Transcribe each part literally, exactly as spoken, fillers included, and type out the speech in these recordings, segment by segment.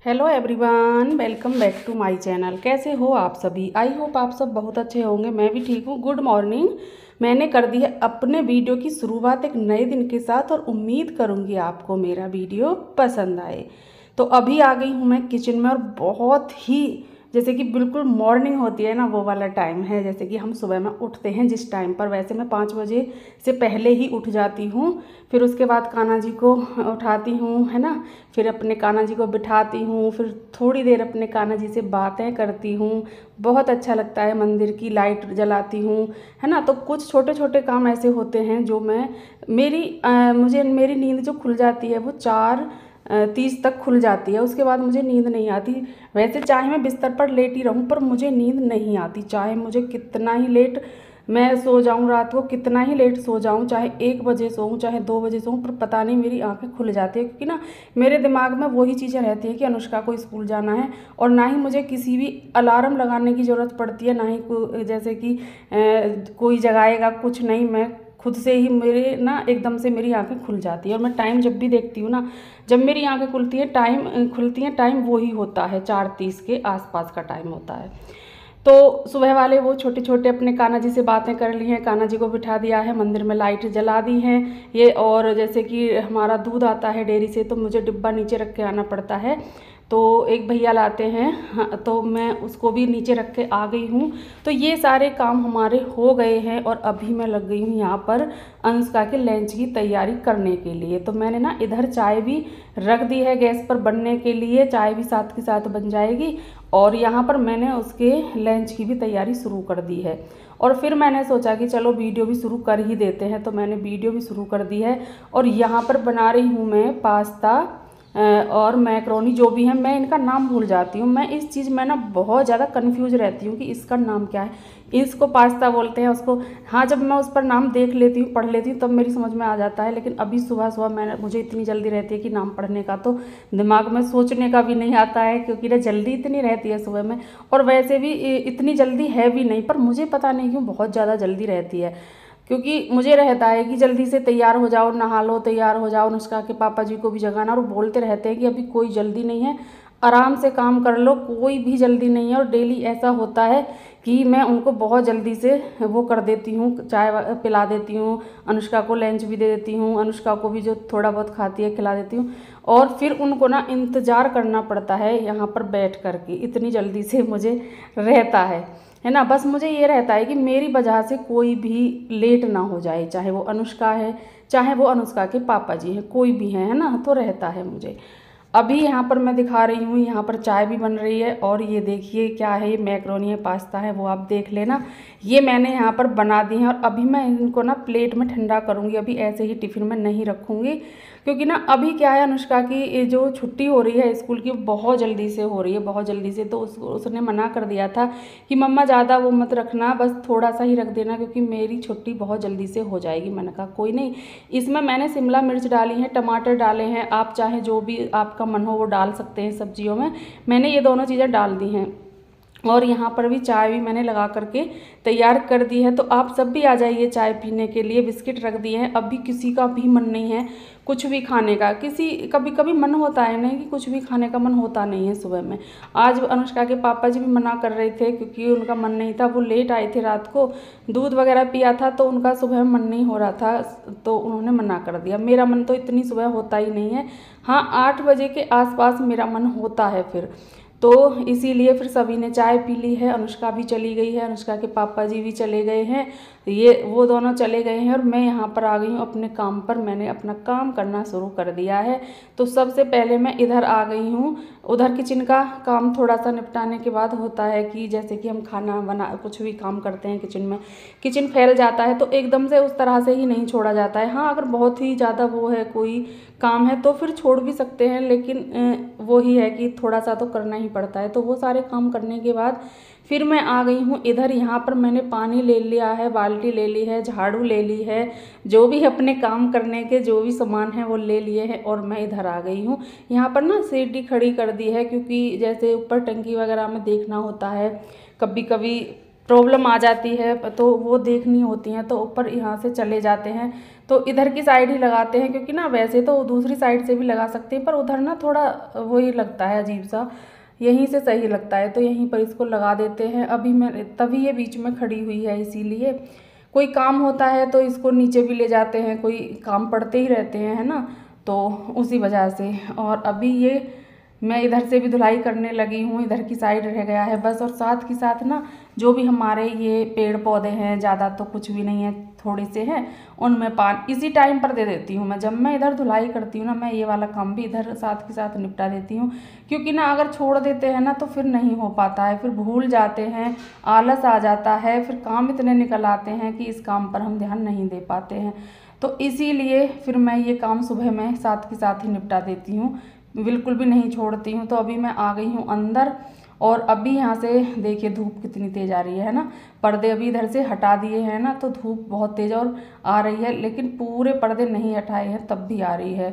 Hello everyone, welcome back to my channel. कैसे हो आप सभी? आई होप आप सब बहुत अच्छे होंगे। मैं भी ठीक हूँ। Good morning. मैंने कर दी है अपने वीडियो की शुरुआत एक नए दिन के साथ और उम्मीद करूँगी आपको मेरा वीडियो पसंद आए। तो अभी आ गई हूँ मैं किचन में और बहुत ही जैसे कि बिल्कुल मॉर्निंग होती है ना, वो वाला टाइम है। जैसे कि हम सुबह में उठते हैं जिस टाइम पर, वैसे मैं पाँच बजे से पहले ही उठ जाती हूँ। फिर उसके बाद कान्हा जी को उठाती हूँ, है ना। फिर अपने कान्हा जी को बिठाती हूँ, फिर थोड़ी देर अपने कान्हा जी से बातें करती हूँ। बहुत अच्छा लगता है। मंदिर की लाइट जलाती हूँ, है ना। तो कुछ छोटे छोटे काम ऐसे होते हैं जो मैं मेरी आ, मुझे मेरी नींद जो खुल जाती है वो चार तीस तक खुल जाती है। उसके बाद मुझे नींद नहीं आती। वैसे चाहे मैं बिस्तर पर लेटी रहूं पर मुझे नींद नहीं आती, चाहे मुझे कितना ही लेट मैं सो जाऊं, रात को कितना ही लेट सो जाऊं, चाहे एक बजे सोऊं चाहे दो बजे सोऊं, पर पता नहीं मेरी आंखें खुल जाती है। क्योंकि ना मेरे दिमाग में वही चीज़ें रहती हैं कि अनुष्का को स्कूल जाना है। और ना ही मुझे किसी भी अलार्म लगाने की ज़रूरत पड़ती है, ना ही को, जैसे कि ए, कोई जगाएगा, कुछ नहीं। मैं खुद से ही मेरे ना एकदम से मेरी आंखें खुल जाती है। और मैं टाइम जब भी देखती हूँ ना, जब मेरी आंखें खुलती हैं टाइम खुलती हैं टाइम वही होता है, चार तीस के आसपास का टाइम होता है। तो सुबह वाले वो छोटे छोटे अपने कान्हा जी से बातें कर ली हैं, कान्हा जी को बिठा दिया है, मंदिर में लाइट जला दी हैं ये। और जैसे कि हमारा दूध आता है डेयरी से तो मुझे डिब्बा नीचे रख के आना पड़ता है। तो एक भैया लाते हैं, हाँ, तो मैं उसको भी नीचे रख के आ गई हूँ। तो ये सारे काम हमारे हो गए हैं और अभी मैं लग गई हूँ यहाँ पर अनुष्का के लंच की तैयारी करने के लिए। तो मैंने ना इधर चाय भी रख दी है गैस पर बनने के लिए, चाय भी साथ के साथ बन जाएगी। और यहाँ पर मैंने उसके लंच की भी तैयारी शुरू कर दी है। और फिर मैंने सोचा कि चलो वीडियो भी शुरू कर ही देते हैं, तो मैंने वीडियो भी शुरू कर दी है। और यहाँ पर बना रही हूँ मैं पास्ता और मैक्रोनी, जो भी है। मैं इनका नाम भूल जाती हूँ। मैं इस चीज़ में ना बहुत ज़्यादा कंफ्यूज रहती हूँ कि इसका नाम क्या है। इसको पास्ता बोलते हैं, उसको, हाँ, जब मैं उस पर नाम देख लेती हूँ, पढ़ लेती हूँ, तब मेरी समझ में आ जाता है। लेकिन अभी सुबह सुबह मैंने मुझे इतनी जल्दी रहती है कि नाम पढ़ने का तो दिमाग में सोचने का भी नहीं आता है, क्योंकि ना जल्दी इतनी रहती है सुबह में। और वैसे भी इतनी जल्दी है भी नहीं, पर मुझे पता नहीं क्यों बहुत ज़्यादा जल्दी रहती है। क्योंकि मुझे रहता है कि जल्दी से तैयार हो जाओ, नहा लो, तैयार हो जाओ, अनुष्का के पापा जी को भी जगाना। और बोलते रहते हैं कि अभी कोई जल्दी नहीं है, आराम से काम कर लो, कोई भी जल्दी नहीं है। और डेली ऐसा होता है कि मैं उनको बहुत जल्दी से वो कर देती हूँ, चाय पिला देती हूँ, अनुष्का को लंच भी दे देती हूँ, अनुष्का को भी जो थोड़ा बहुत खाती है खिला देती हूँ। और फिर उनको ना इंतज़ार करना पड़ता है यहाँ पर बैठ कर के, इतनी जल्दी से मुझे रहता है है ना। बस मुझे ये रहता है कि मेरी वजह से कोई भी लेट ना हो जाए, चाहे वो अनुष्का है चाहे वो अनुष्का के पापा जी हैं, कोई भी है है ना, तो रहता है मुझे। अभी यहाँ पर मैं दिखा रही हूँ, यहाँ पर चाय भी बन रही है। और ये देखिए क्या है, ये मैक्रोनी है, पास्ता है, वो आप देख लेना। ये मैंने यहाँ पर बना दी है और अभी मैं इनको ना प्लेट में ठंडा करूँगी, अभी ऐसे ही टिफ़िन में नहीं रखूँगी। क्योंकि ना अभी क्या है, अनुष्का की जो छुट्टी हो रही है स्कूल की, बहुत जल्दी से हो रही है, बहुत जल्दी से। तो उस उसने मना कर दिया था कि मम्मा ज़्यादा वो मत रखना, बस थोड़ा सा ही रख देना, क्योंकि मेरी छुट्टी बहुत जल्दी से हो जाएगी। मैंने कहा कोई नहीं। इसमें मैंने शिमला मिर्च डाली है, टमाटर डाले हैं, आप चाहे जो भी आपका मन हो वो डाल सकते हैं सब्जियों में। मैंने ये दोनों चीज़ें डाल दी हैं। और यहाँ पर भी चाय भी मैंने लगा करके तैयार कर दी है। तो आप सब भी आ जाइए चाय पीने के लिए। बिस्किट रख दिए हैं। अभी किसी का भी मन नहीं है कुछ भी खाने का। किसी कभी कभी मन होता है नहीं कि कुछ भी खाने का मन होता नहीं है सुबह में। आज अनुष्का के पापा जी भी मना कर रहे थे, क्योंकि उनका मन नहीं था। वो लेट आए थे, रात को दूध वगैरह पिया था, तो उनका सुबह मन नहीं हो रहा था, तो उन्होंने मना कर दिया। मेरा मन तो इतनी सुबह होता ही नहीं है। हाँ, आठ बजे के आसपास मेरा मन होता है फिर। तो इसीलिए फिर सभी ने चाय पी ली है। अनुष्का भी चली गई है, अनुष्का के पापा जी भी चले गए हैं, ये वो दोनों चले गए हैं। और मैं यहाँ पर आ गई हूँ अपने काम पर। मैंने अपना काम करना शुरू कर दिया है। तो सबसे पहले मैं इधर आ गई हूँ। उधर किचन का काम थोड़ा सा निपटाने के बाद होता है कि जैसे कि हम खाना बना कुछ भी काम करते हैं किचन में, किचन फैल जाता है तो एकदम से उस तरह से ही नहीं छोड़ा जाता है। हाँ, अगर बहुत ही ज़्यादा वो है कोई काम है तो फिर छोड़ भी सकते हैं, लेकिन वो ही है कि थोड़ा सा तो करना ही पड़ता है। तो वो सारे काम करने के बाद फिर मैं आ गई हूँ इधर। यहाँ पर मैंने पानी ले लिया है, बाल्टी ले ली है, झाड़ू ले ली है, जो भी अपने काम करने के जो भी सामान है वो ले लिए हैं। और मैं इधर आ गई हूँ। यहाँ पर ना सीढ़ी खड़ी कर दी है, क्योंकि जैसे ऊपर टंकी वगैरह में देखना होता है, कभी कभी प्रॉब्लम आ जाती है तो वो देखनी होती हैं, तो ऊपर यहाँ से चले जाते हैं। तो इधर की साइड ही लगाते हैं, क्योंकि ना वैसे तो दूसरी साइड से भी लगा सकते हैं, पर उधर ना थोड़ा वही लगता है अजीब सा, यहीं से सही लगता है, तो यहीं पर इसको लगा देते हैं। अभी मैं तभी ये बीच में खड़ी हुई है, इसीलिए कोई काम होता है तो इसको नीचे भी ले जाते हैं, कोई काम पड़ते ही रहते हैं, है ना, तो उसी वजह से। और अभी ये मैं इधर से भी धुलाई करने लगी हूँ, इधर की साइड रह गया है बस। और साथ के साथ ना जो भी हमारे ये पेड़ पौधे हैं, ज़्यादा तो कुछ भी नहीं है, थोड़े से हैं, उनमें पानी इसी टाइम पर दे देती हूँ मैं। जब मैं इधर धुलाई करती हूँ ना, मैं ये वाला काम भी इधर साथ के साथ निपटा देती हूँ, क्योंकि ना अगर छोड़ देते हैं ना तो फिर नहीं हो पाता है, फिर भूल जाते हैं, आलस आ जाता है, फिर काम इतने निकल आते हैं कि इस काम पर हम ध्यान नहीं दे पाते हैं। तो इसीलिए फिर मैं ये काम सुबह में साथ के साथ ही निपटा देती हूँ, बिल्कुल भी नहीं छोड़ती हूँ। तो अभी मैं आ गई हूँ अंदर, और अभी यहाँ से देखिए धूप कितनी तेज़ आ रही है ना, पर्दे अभी इधर से हटा दिए हैं ना, तो धूप बहुत तेज़ और आ रही है, लेकिन पूरे पर्दे नहीं हटाए हैं तब भी आ रही है।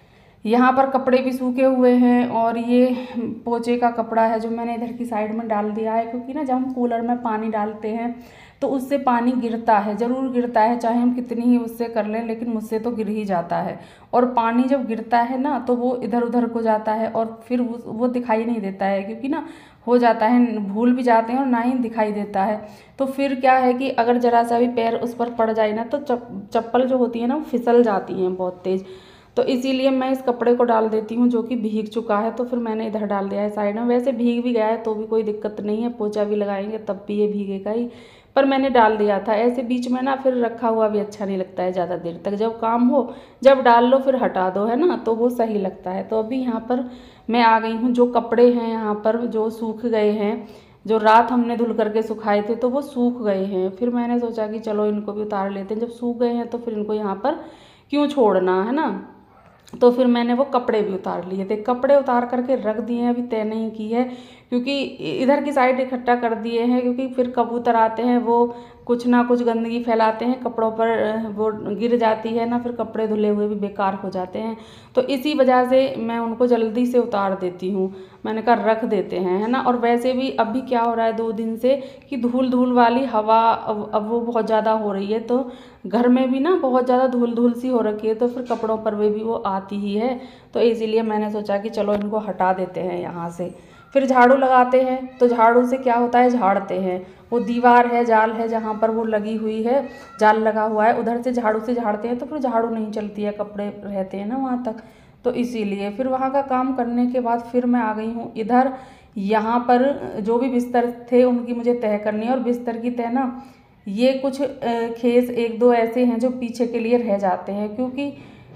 यहाँ पर कपड़े भी सूखे हुए हैं, और ये पोछे का कपड़ा है जो मैंने इधर की साइड में डाल दिया है, क्योंकि ना जब हम कूलर में पानी डालते हैं तो उससे पानी गिरता है, ज़रूर गिरता है, चाहे हम कितनी ही उससे कर लें, लेकिन मुझसे तो गिर ही जाता है। और पानी जब गिरता है ना तो वो इधर उधर को जाता है, और फिर वो वो दिखाई नहीं देता है, क्योंकि ना हो जाता है, भूल भी जाते हैं और ना ही दिखाई देता है। तो फिर क्या है कि अगर ज़रा सा भी पैर उस पर पड़ जाए ना, तो चप्पल जो होती है ना वो फिसल जाती हैं बहुत तेज़। तो इसीलिए मैं इस कपड़े को डाल देती हूँ जो कि भीग चुका है, तो फिर मैंने इधर डाल दिया है साइड में। वैसे भीग भी गया है तो भी कोई दिक्कत नहीं है, पोछा भी लगाएंगे तब भी ये भीगेगा ही, पर मैंने डाल दिया था। ऐसे बीच में ना फिर रखा हुआ भी अच्छा नहीं लगता है ज़्यादा देर तक, जब काम हो जब डाल लो फिर हटा दो, है ना, तो वो सही लगता है। तो अभी यहाँ पर मैं आ गई हूँ, जो कपड़े हैं यहाँ पर जो सूख गए हैं, जो रात हमने धुल करके सुखाए थे तो वो सूख गए हैं। फिर मैंने सोचा कि चलो इनको भी उतार लेते हैं, जब सूख गए हैं तो फिर इनको यहाँ पर क्यों छोड़ना, है ना। तो फिर मैंने वो कपड़े भी उतार लिए थे, कपड़े उतार करके रख दिए हैं, अभी तय नहीं की है, क्योंकि इधर की साइड इकट्ठा कर दिए हैं, क्योंकि फिर कबूतर आते हैं वो कुछ ना कुछ गंदगी फैलाते हैं कपड़ों पर, वो गिर जाती है ना, फिर कपड़े धुले हुए भी बेकार हो जाते हैं। तो इसी वजह से मैं उनको जल्दी से उतार देती हूँ, मैंने कहा रख देते हैं, है ना। और वैसे भी अभी क्या हो रहा है दो दिन से कि धूल धूल वाली हवा अब अब वो बहुत ज़्यादा हो रही है, तो घर में भी ना बहुत ज़्यादा धूल धूल सी हो रखी है, तो फिर कपड़ों पर भी, भी वो आती ही है। तो इसीलिए मैंने सोचा कि चलो इनको हटा देते हैं यहाँ से। फिर झाड़ू लगाते हैं, तो झाड़ू से क्या होता है, झाड़ते हैं, वो दीवार है, जाल है जहाँ पर वो लगी हुई है, जाल लगा हुआ है, उधर से झाड़ू से झाड़ते हैं तो फिर झाड़ू नहीं चलती है, कपड़े रहते हैं ना वहाँ तक। तो इसीलिए फिर वहाँ का काम करने के बाद फिर मैं आ गई हूँ इधर। यहाँ पर जो भी बिस्तर थे उनकी मुझे तह करनी है, और बिस्तर की तह ना ये कुछ खेस एक दो ऐसे हैं जो पीछे के लिए रह जाते हैं, क्योंकि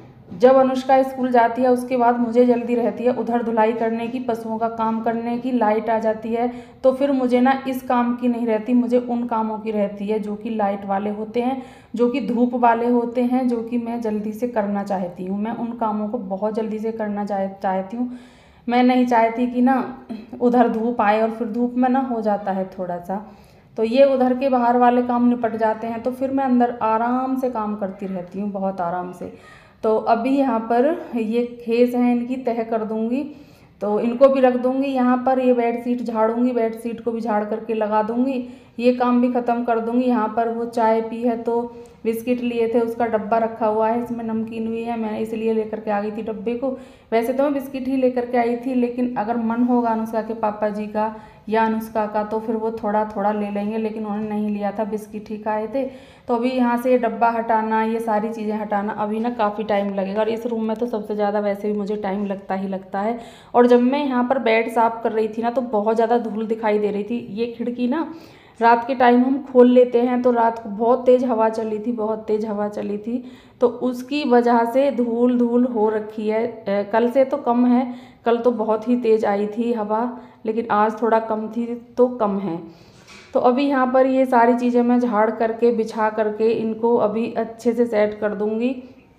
जब अनुष्का स्कूल जाती है उसके बाद मुझे जल्दी रहती है उधर धुलाई करने की, पशुओं का काम करने की, लाइट आ जाती है तो फिर मुझे ना इस काम की नहीं रहती, मुझे उन कामों की रहती है जो कि लाइट वाले होते हैं, जो कि धूप वाले होते हैं, जो कि मैं जल्दी से करना चाहती हूँ। मैं उन कामों को बहुत जल्दी से करना चाह चाहती हूँ। मैं नहीं चाहती कि ना उधर धूप आए और फिर धूप में ना हो जाता है थोड़ा सा, तो ये उधर के बाहर वाले काम निपट जाते हैं, तो फिर मैं अंदर आराम से काम करती रहती हूँ, बहुत आराम से। तो अभी यहाँ पर ये खेस हैं, इनकी तह कर दूँगी, तो इनको भी रख दूँगी यहाँ पर। ये बेडशीट झाड़ूंगी, बेडशीट को भी झाड़ करके लगा दूँगी, ये काम भी ख़त्म कर दूँगी। यहाँ पर वो चाय पी है तो बिस्किट लिए थे, उसका डब्बा रखा हुआ है, इसमें नमकीन भी है, मैं इसलिए लेकर के आ गई थी डब्बे को। वैसे तो मैं बिस्किट ही लेकर के आई थी, लेकिन अगर मन होगा अनुष्का के पापा जी का या अनुष्का का तो फिर वो थोड़ा थोड़ा ले लेंगे, लेकिन उन्होंने नहीं लिया था, बिस्किट ही खाए थे। तो अभी यहाँ से ये डब्बा हटाना, ये सारी चीज़ें हटाना अभी ना काफ़ी टाइम लगेगा, और इस रूम में तो सबसे ज़्यादा वैसे भी मुझे टाइम लगता ही लगता है। और जब मैं यहाँ पर बेड साफ़ कर रही थी ना तो बहुत ज़्यादा धूल दिखाई दे रही थी। ये खिड़की ना रात के टाइम हम खोल लेते हैं, तो रात को बहुत तेज़ हवा चली थी, बहुत तेज़ हवा चली थी, तो उसकी वजह से धूल धूल हो रखी है। कल से तो कम है, कल तो बहुत ही तेज़ आई थी हवा, लेकिन आज थोड़ा कम थी तो कम है। तो अभी यहाँ पर ये सारी चीज़ें मैं झाड़ करके बिछा करके इनको अभी अच्छे से सेट कर दूँगी,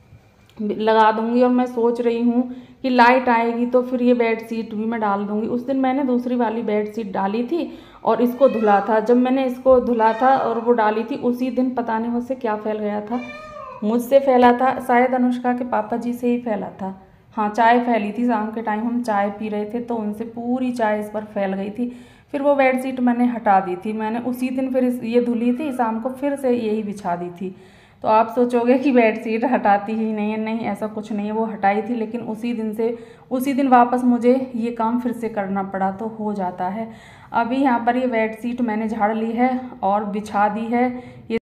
लगा दूँगी। और मैं सोच रही हूँ कि लाइट आएगी तो फिर ये बेड शीट भी मैं डाल दूँगी। उस दिन मैंने दूसरी वाली बेड शीट डाली थी और इसको धुला था। जब मैंने इसको धुला था और वो डाली थी उसी दिन पता नहीं मुझसे क्या फैल गया था, मुझसे फैला था, शायद अनुष्का के पापा जी से ही फैला था। हाँ, चाय फैली थी, शाम के टाइम हम चाय पी रहे थे तो उनसे पूरी चाय इस पर फैल गई थी। फिर वो बेडशीट मैंने हटा दी थी। मैंने उसी दिन फिर ये धुली थी, शाम को फिर से यही बिछा दी थी। तो आप सोचोगे कि बेडशीट हटाती ही नहीं है, नहीं ऐसा कुछ नहीं है, वो हटाई थी लेकिन उसी दिन से उसी दिन वापस मुझे ये काम फिर से करना पड़ा, तो हो जाता है। अभी यहाँ पर ये बेडशीट मैंने झाड़ ली है और बिछा दी है। ये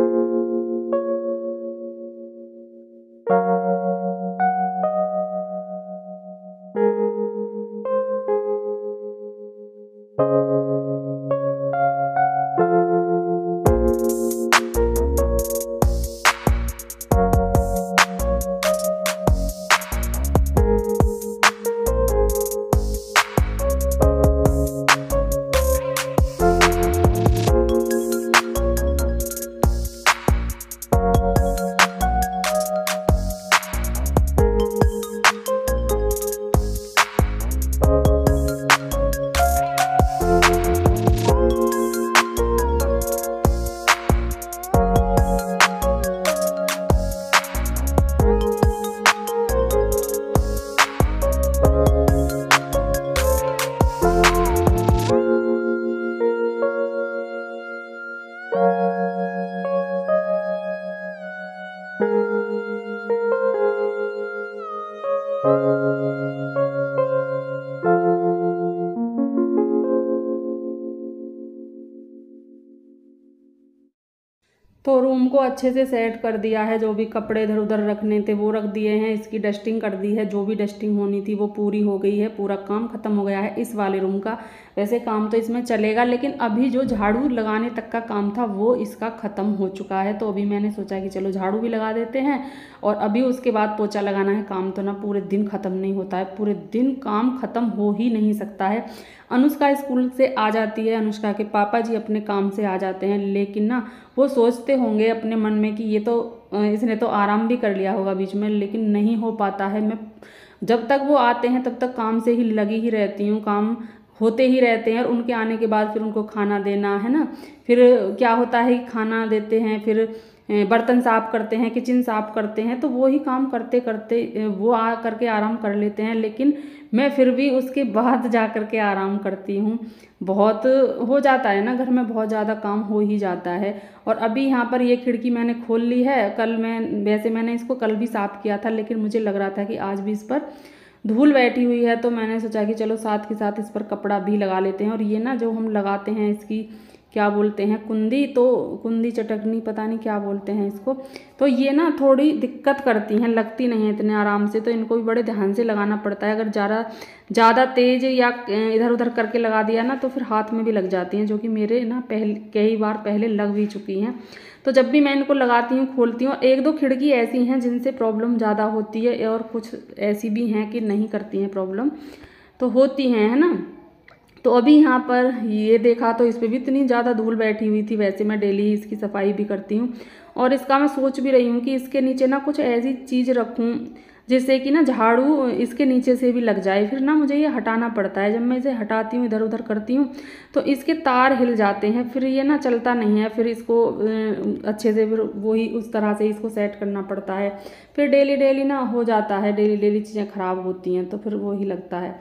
तो रूम को अच्छे से सेट कर दिया है, जो भी कपड़े इधर उधर रखने थे वो रख दिए हैं, इसकी डस्टिंग कर दी है, जो भी डस्टिंग होनी थी वो पूरी हो गई है, पूरा काम खत्म हो गया है इस वाले रूम का। वैसे काम तो इसमें चलेगा लेकिन अभी जो झाड़ू लगाने तक का काम था वो इसका ख़त्म हो चुका है। तो अभी मैंने सोचा कि चलो झाड़ू भी लगा देते हैं और अभी उसके बाद पोछा लगाना है। काम तो ना पूरे दिन ख़त्म नहीं होता है, पूरे दिन काम ख़त्म हो ही नहीं सकता है। अनुष्का स्कूल से आ जाती है, अनुष्का के पापा जी अपने काम से आ जाते हैं, लेकिन ना वो सोचते होंगे अपने मन में कि ये तो इसने तो आराम भी कर लिया होगा बीच में, लेकिन नहीं हो पाता है। मैं जब तक वो आते हैं तब तक काम से ही लगी ही रहती हूँ, काम होते ही रहते हैं और उनके आने के बाद फिर उनको खाना देना है ना। फिर क्या होता है कि खाना देते हैं, फिर बर्तन साफ़ करते हैं, किचन साफ़ करते हैं, तो वो ही काम करते करते वो आ करके आराम कर लेते हैं, लेकिन मैं फिर भी उसके बाद जा कर के आराम करती हूँ। बहुत हो जाता है ना, घर में बहुत ज़्यादा काम हो ही जाता है। और अभी यहाँ पर ये खिड़की मैंने खोल ली है। कल मैं वैसे मैंने इसको कल भी साफ़ किया था, लेकिन मुझे लग रहा था कि आज भी इस पर धूल बैठी हुई है, तो मैंने सोचा कि चलो साथ के साथ इस पर कपड़ा भी लगा लेते हैं। और ये ना जो हम लगाते हैं इसकी क्या बोलते हैं, कुंदी, तो कुंदी चटकनी पता नहीं क्या बोलते हैं इसको, तो ये ना थोड़ी दिक्कत करती हैं, लगती नहीं है इतने आराम से, तो इनको भी बड़े ध्यान से लगाना पड़ता है। अगर ज़्यादा ज़्यादा तेज़ या इधर उधर करके लगा दिया ना तो फिर हाथ में भी लग जाती हैं, जो कि मेरे ना पहले कई बार पहले लग भी चुकी हैं। तो जब भी मैं इनको लगाती हूँ खोलती हूँ। एक दो खिड़की ऐसी हैं जिनसे प्रॉब्लम ज़्यादा होती है और कुछ ऐसी भी हैं कि नहीं करती हैं प्रॉब्लम, तो होती हैं, है ना। तो अभी यहाँ पर ये देखा तो इस पर भी इतनी ज़्यादा धूल बैठी हुई थी। वैसे मैं डेली इसकी सफाई भी करती हूँ और इसका मैं सोच भी रही हूँ कि इसके नीचे ना कुछ ऐसी चीज़ रखूँ जिससे कि ना झाड़ू इसके नीचे से भी लग जाए। फिर ना मुझे ये हटाना पड़ता है, जब मैं इसे हटाती हूँ इधर उधर करती हूँ तो इसके तार हिल जाते हैं, फिर ये ना चलता नहीं है। फिर इसको अच्छे से फिर वही उस तरह से इसको सेट करना पड़ता है। फिर डेली डेली ना हो जाता है, डेली डेली चीज़ें ख़राब होती हैं तो फिर वही लगता है।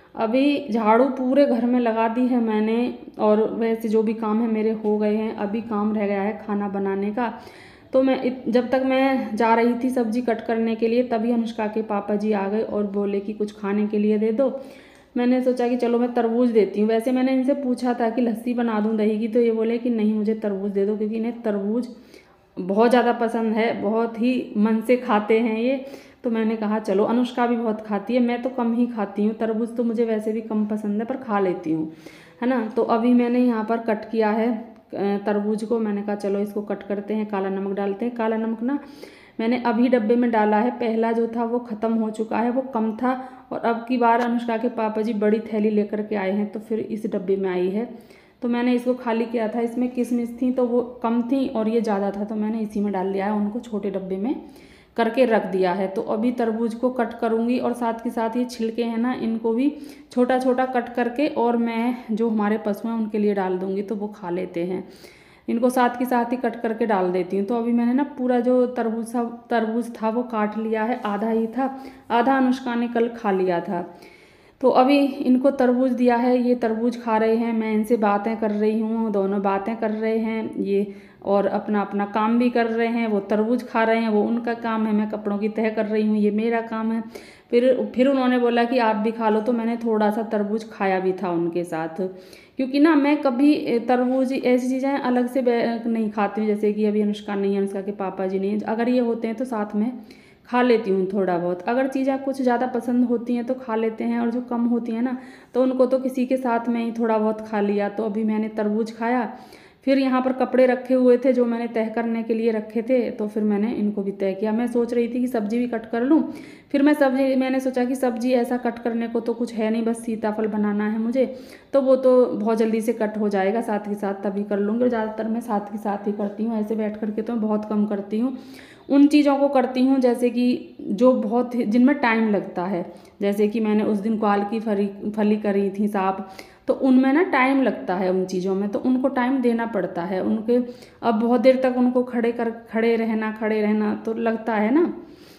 अभी झाड़ू पूरे घर में लगा दी है मैंने और वैसे जो भी काम है मेरे हो गए हैं। अभी काम रह गया है खाना बनाने का। तो मैं जब तक मैं जा रही थी सब्जी कट करने के लिए तभी अनुष्का के पापा जी आ गए और बोले कि कुछ खाने के लिए दे दो। मैंने सोचा कि चलो मैं तरबूज देती हूँ। वैसे मैंने इनसे पूछा था कि लस्सी बना दूँ दही की, तो ये बोले कि नहीं मुझे तरबूज दे दो, क्योंकि इन्हें तरबूज बहुत ज़्यादा पसंद है, बहुत ही मन से खाते हैं ये। तो मैंने कहा चलो, अनुष्का भी बहुत खाती है, मैं तो कम ही खाती हूँ, तरबूज तो मुझे वैसे भी कम पसंद है पर खा लेती हूँ, है ना। तो अभी मैंने यहाँ पर कट किया है तरबूज को। मैंने कहा चलो इसको कट करते हैं, काला नमक डालते हैं। काला नमक ना मैंने अभी डब्बे में डाला है, पहला जो था वो ख़त्म हो चुका है, वो कम था। और अब की बार अनुष्का के पापा जी बड़ी थैली लेकर के आए हैं तो फिर इस डब्बे में आई है, तो मैंने इसको खाली किया था। इसमें किशमिश थी तो वो कम थी और ये ज़्यादा था तो मैंने इसी में डाल लिया है, उनको छोटे डब्बे में करके रख दिया है। तो अभी तरबूज को कट करूँगी और साथ के साथ ये छिलके हैं ना इनको भी छोटा छोटा कट करके और मैं जो हमारे पशु हैं उनके लिए डाल दूँगी तो वो खा लेते हैं। इनको साथ के साथ ही कट करके डाल देती हूँ। तो अभी मैंने ना पूरा जो तरबूज था तरबूज था वो काट लिया है, आधा ही था, आधा अनुष्का ने कल खा लिया था। तो अभी इनको तरबूज दिया है, ये तरबूज खा रहे हैं, मैं इनसे बातें कर रही हूँ, दोनों बातें कर रहे हैं ये, और अपना अपना काम भी कर रहे हैं। वो तरबूज खा रहे हैं, वो उनका काम है, मैं कपड़ों की तह कर रही हूँ, ये मेरा काम है। फिर फिर उन्होंने बोला कि आप भी खा लो, तो मैंने थोड़ा सा तरबूज खाया भी था उनके साथ, क्योंकि ना मैं कभी तरबूज ऐसी चीज़ें अलग से नहीं खाती हूँ, जैसे कि अभी अनुष्का नहीं है, अनुष्का के पापा जी नहीं, अगर ये होते हैं तो साथ में खा लेती हूँ थोड़ा बहुत। अगर चीज़ें कुछ ज़्यादा पसंद होती हैं तो खा लेते हैं, और जो कम होती हैं ना तो उनको तो किसी के साथ में ही थोड़ा बहुत खा लिया। तो अभी मैंने तरबूज खाया, फिर यहाँ पर कपड़े रखे हुए थे जो मैंने तह करने के लिए रखे थे, तो फिर मैंने इनको भी तह किया। मैं सोच रही थी कि सब्जी भी कट कर लूँ, फिर मैं सब्जी मैंने सोचा कि सब्जी ऐसा कट करने को तो कुछ है नहीं, बस सीताफल बनाना है मुझे, तो वो तो बहुत जल्दी से कट हो जाएगा, साथ के साथ तभी कर लूँगी। और ज़्यादातर मैं साथ के साथ ही करती हूँ, ऐसे बैठ करके तो मैं बहुत कम करती हूँ। उन चीज़ों को करती हूँ जैसे कि जो बहुत जिनमें टाइम लगता है, जैसे कि मैंने उस दिन ग्वाल की फली फली करी थी साग, तो उनमें ना टाइम लगता है, उन चीज़ों में तो उनको टाइम देना पड़ता है। उनके अब बहुत देर तक उनको खड़े कर खड़े रहना खड़े रहना तो लगता है ना,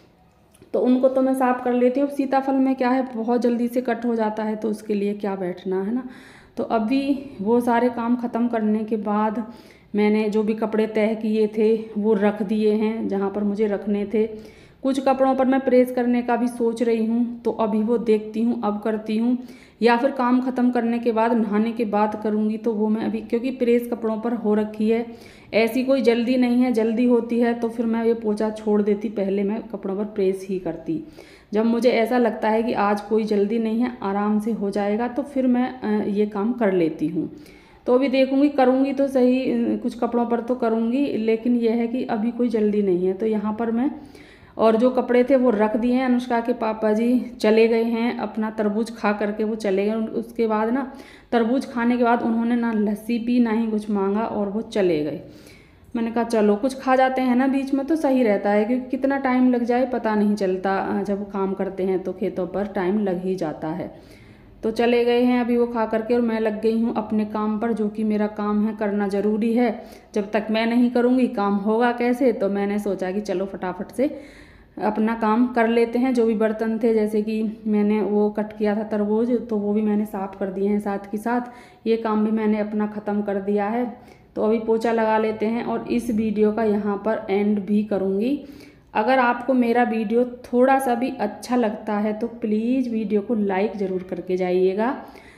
तो उनको तो मैं साफ़ कर लेती हूँ। सीताफल में क्या है, बहुत जल्दी से कट हो जाता है, तो उसके लिए क्या बैठना है ना। तो अभी वो सारे काम ख़त्म करने के बाद मैंने जो भी कपड़े तय किए थे वो रख दिए हैं जहाँ पर मुझे रखने थे। कुछ कपड़ों पर मैं प्रेस करने का भी सोच रही हूँ, तो अभी वो देखती हूँ अब करती हूँ, या फिर काम ख़त्म करने के बाद नहाने के बाद करूँगी। तो वो मैं अभी, क्योंकि प्रेस कपड़ों पर हो रखी है, ऐसी कोई जल्दी नहीं है, जल्दी होती है तो फिर मैं ये पोछा छोड़ देती, पहले मैं कपड़ों पर प्रेस ही करती। जब मुझे ऐसा लगता है कि आज कोई जल्दी नहीं है, आराम से हो जाएगा, तो फिर मैं ये काम कर लेती हूँ। तो अभी देखूँगी, करूँगी तो सही, कुछ कपड़ों पर तो करूँगी, लेकिन यह है कि अभी कोई जल्दी नहीं है। तो यहाँ पर मैं और जो कपड़े थे वो रख दिए हैं। अनुष्का के पापा जी चले गए हैं, अपना तरबूज खा करके वो चले गए। उसके बाद ना तरबूज खाने के बाद उन्होंने ना लस्सी पी ना ही कुछ मांगा, और वो चले गए। मैंने कहा चलो कुछ खा जाते हैं ना बीच में तो सही रहता है, क्योंकि कितना टाइम लग जाए पता नहीं चलता, जब काम करते हैं तो खेतों पर टाइम लग ही जाता है। तो चले गए हैं अभी वो खा करके, और मैं लग गई हूँ अपने काम पर, जो कि मेरा काम है, करना ज़रूरी है। जब तक मैं नहीं करूँगी काम होगा कैसे, तो मैंने सोचा कि चलो फटाफट से अपना काम कर लेते हैं। जो भी बर्तन थे, जैसे कि मैंने वो कट किया था तरबूज, तो वो भी मैंने साफ़ कर दिए हैं, साथ के साथ ये काम भी मैंने अपना ख़त्म कर दिया है। तो अभी पोछा लगा लेते हैं, और इस वीडियो का यहाँ पर एंड भी करूँगी। अगर आपको मेरा वीडियो थोड़ा सा भी अच्छा लगता है तो प्लीज़ वीडियो को लाइक ज़रूर करके जाइएगा।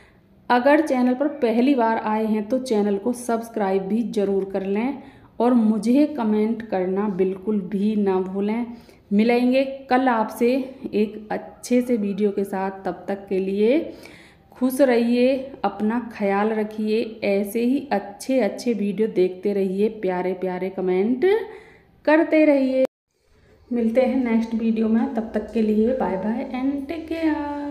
अगर चैनल पर पहली बार आए हैं तो चैनल को सब्सक्राइब भी ज़रूर कर लें, और मुझे कमेंट करना बिल्कुल भी ना भूलें। मिलेंगे कल आपसे एक अच्छे से वीडियो के साथ, तब तक के लिए खुश रहिए, अपना ख्याल रखिए, ऐसे ही अच्छे अच्छे वीडियो देखते रहिए, प्यारे प्यारे कमेंट करते रहिए। मिलते हैं नेक्स्ट वीडियो में, तब तक के लिए bye bye and take care.